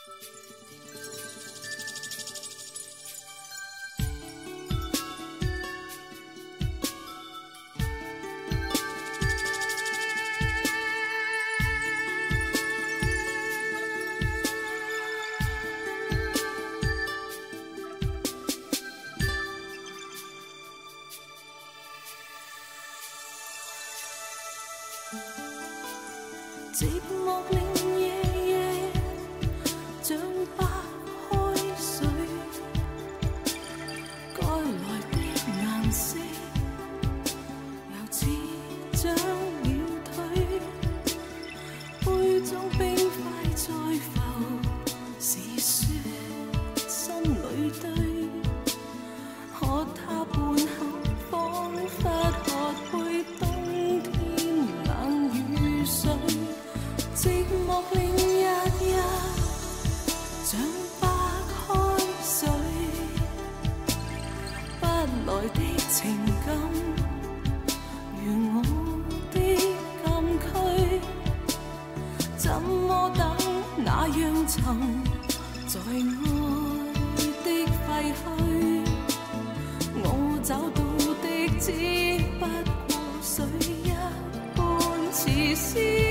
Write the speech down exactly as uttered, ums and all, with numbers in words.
寂寞令夜夜像白开水，该来的颜色又似将了退，杯中冰块再浮，是雪心里堆，喝它半口，仿佛喝杯冬天冷雨水。寂寞令日日像白开水，不來的情感如我的禁區，怎麼等那樣沉在愛的廢墟？我找到的只不過水一般似詩。